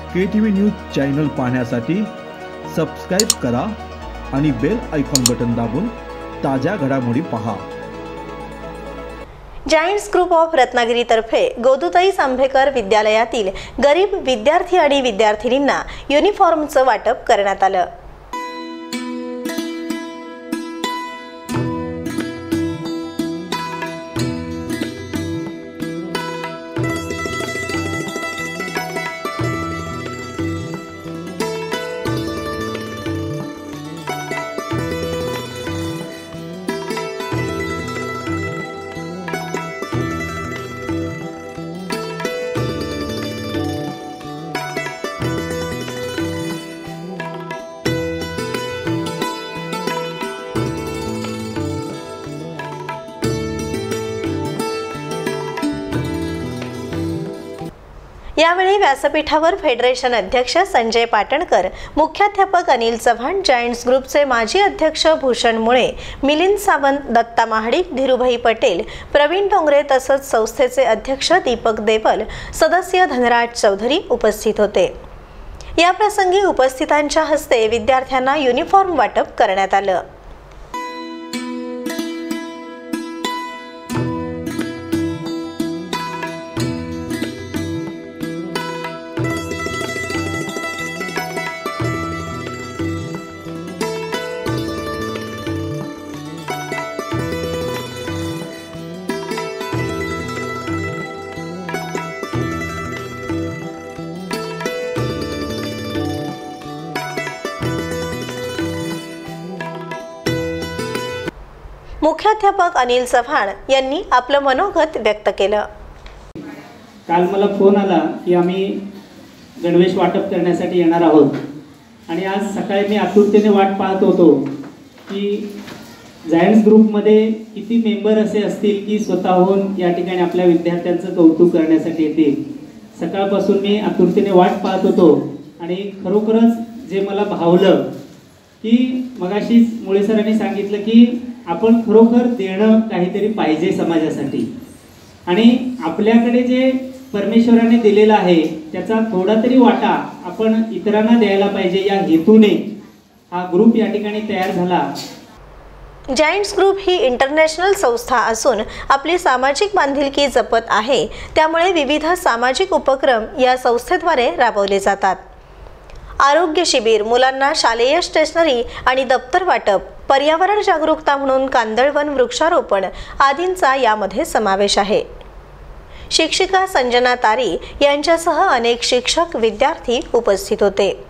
KTV news channel पाहण्यासाठी subscribe करा आणि बेल आयकॉन बटन दाबून ताज्या घडामोडी पहा। जायंट्स ग्रुप ऑफ रत्नागिरी तर्फे गोदुताई सांभेकर विद्यालयातील गरीब विद्यार्थी आणि विद्यार्थिनींना युनिफॉर्मचं वाटप करण्यात आलं। यावेळी व्यासपीठावर फेडरेशन अध्यक्ष संजय पाटणकर, मुख्याध्यापक अनिल चव्हाण, जायंट्स ग्रुपचे माजी अध्यक्ष भूषण मुळे, मिलिंद सावंत, दत्ता महाडिक, धीरूभाई पटेल, प्रवीण डोंगरे तसंच संस्थेचे अध्यक्ष दीपक देवल, सदस्य धनराज चौधरी उपस्थित होते। या प्रसंगी उपस्थितांच्या हस्ते विद्यार्थ्यांना युनिफॉर्म वाटप करण्यात आलं। मुख्याध्यापक अनिल चव्हाण यांनी आपलं मनोगत व्यक्त केलं। काल मला फोन आला की आम्ही गणवेश वाटप करण्यासाठी येणार आहोत आणि आज सकाळी मी आतुरतेने वाट पाहत होतो की जायंट्स ग्रुपमध्ये किती मेंबर असे असतील की स्वतःहून या ठिकाणी आपल्या विद्यार्थ्यांचं कौतुक करण्यासाठी येतील। सकाळपासून मी आतुरतेने वाट पाहत होतो आणि खरोखरच जे मला भावलं की मगाशीच मुळे सरांनी सांगितलं की आपण खरोखर देणं काहीतरी पाहिजे समाजासाठी आणि आपल्याकडे जे परमेश्वराने दिलेला आहे त्याचा थोडा तरी वाटा आपण इतरांना द्यायला पाहिजे या हेतूने हा ग्रुप या ठिकाणी तयार झाला। जायंट्स ग्रुप ही इंटरनॅशनल संस्था असून आपली सामाजिक बांधिलकी जपत आहे, त्यामुळे विविध सामाजिक उपक्रम या संस्थेद्वारे राबवले जातात। आरोग्य शिबिर, मुलांना शालेय स्टेशनरी आणि दप्तर वाटप, पर्यावरण जागरूकता म्हणून कांदळवन वृक्षारोपण आदींचा यामध्ये समावेश आहे। शिक्षिका संजना तारी यांच्यासह अनेक शिक्षक, विद्यार्थी उपस्थित होते।